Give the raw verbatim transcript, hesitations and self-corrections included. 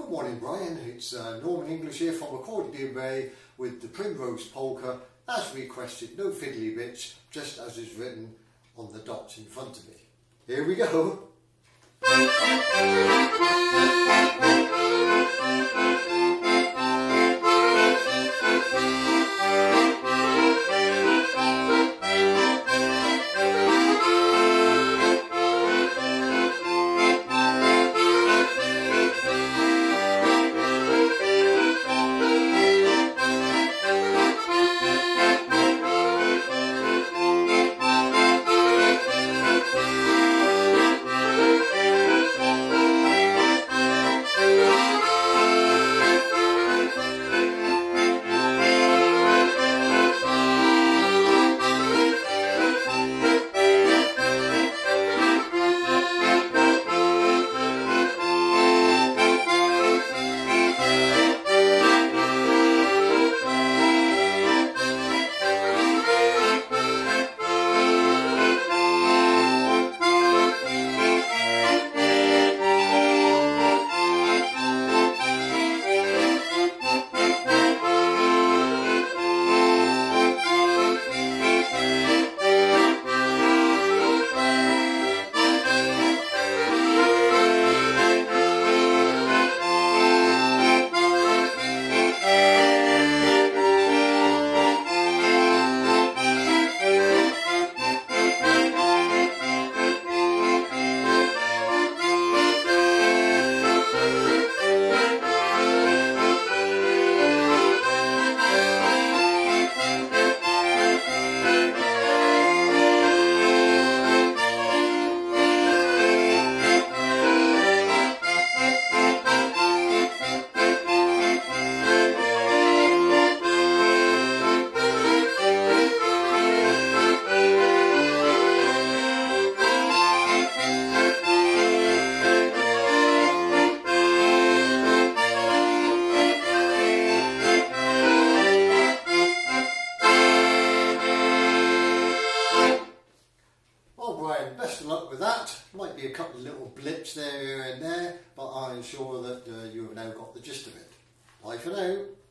Good morning, Brian. It's uh, Norman English here from Recorded Bay with the Primrose Polka, as requested, no fiddly bits, just as is written on the dots in front of me. Here we go. Best of luck with that. Might be a couple of little blips there, here and there, but I'm sure that uh, you have now got the gist of it. Bye for now.